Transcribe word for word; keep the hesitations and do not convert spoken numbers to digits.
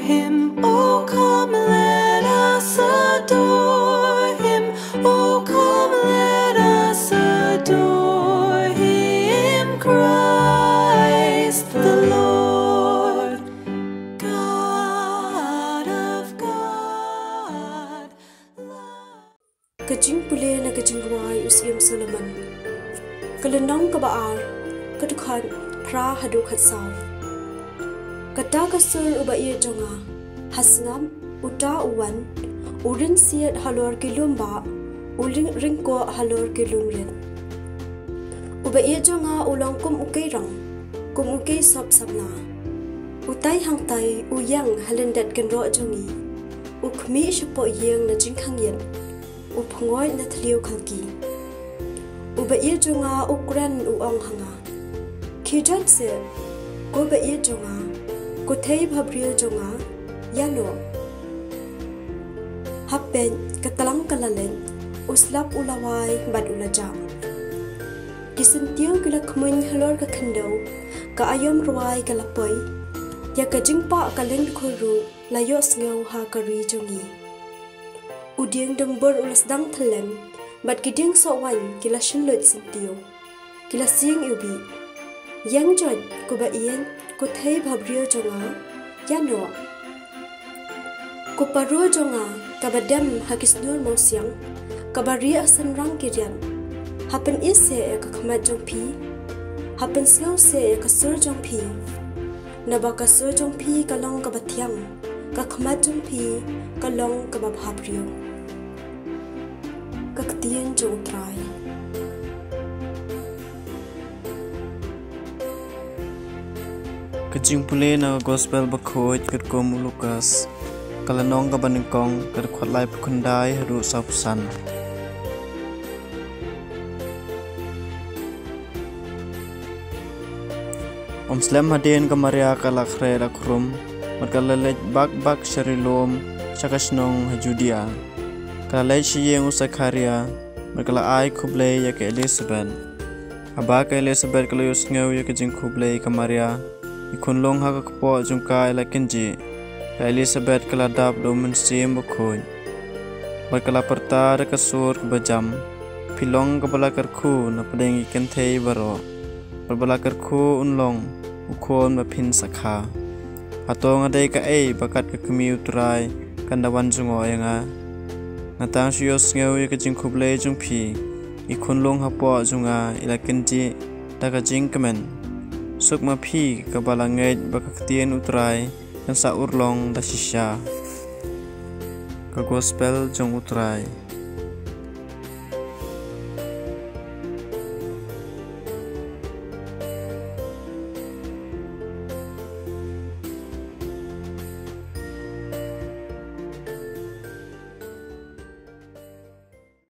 him. Oh, come, let us adore him. Oh, come, let us adore him, Christ the Lord, God of God. Kajing pule na kajing ruai usiam Solomon. Kalenong kabaar, katukhan pra hadu khatsal. Kata kasur uba iya jonga, hasngam uta uwan, urin siat halor kilumba, uling ringko halor kilumrin. Uba iya jonga ulang kum ukay rang, kum ukay sop sabna. Utay hangtay uyang halendat genro jongi, ukmi shupo iyang na jingkang yen, upungoy na tliyo kalki. Uba iya jonga ukran uong hanga. Kijat se, ko ba iya jonga, ko thay bhabriyo jonga, yano. Hapen katalang kalalen, uslap ulaway bad ulaja. Kisentiyo kila kumuin halor ka kandaw, ka ayom ruay kalapoy, ya ka jingpa kaleng kuru, layos ngaw ha kari jongi. Udiang dambur ulas dang talem, bad kiding sowan kila shilot sentiyo, kila sing ubi. Yang jod ko ba iyan ko thay bhabriyo jonga, yano. Ko paro jonga kabadam hakisnur mausyang, kabari asan rang kiryan. Hapen ise e kakmat jong pi, hapen snaw se e kasur jong pi. Naba kasur jong pi kalong kabatyang, kakmat jong pi kalong kababhabriyo. Kaktiyan jong try. Kajing pule na gospel bakhoj kat kom Lukas kalanong ka baningkong kat khwatlai pukundai haru sapusan. Om slam hadin ka Maria kalakre lakrum mat kalalej bak bak sharilom shakashnong hajudia kalalej shiyeng usakharia mat kalai khuble ya ke Elizabeth aba ka Elizabeth kalayos ngaw ya ke jing khuble ka Maria ikun long ha ka po jungka ila kinji ka Elizabeth kala dab do mun sim bkhoj bar kala parta ra ka sur ka bajam pilong ka bala kar khu na padeng ikan thei baro bar bala kar khu unlong ukhon ma phin sakha atong adai ka ei bakat ka kmiu trai kandawan jungo yanga natang siyos ngeu ka jing khuble jung phi ikun long ha po junga ila kinji ta ka jing kamen sukma phi ka balangej bakaktien utrai kan sa urlong da shisha ka gospel jong utrai.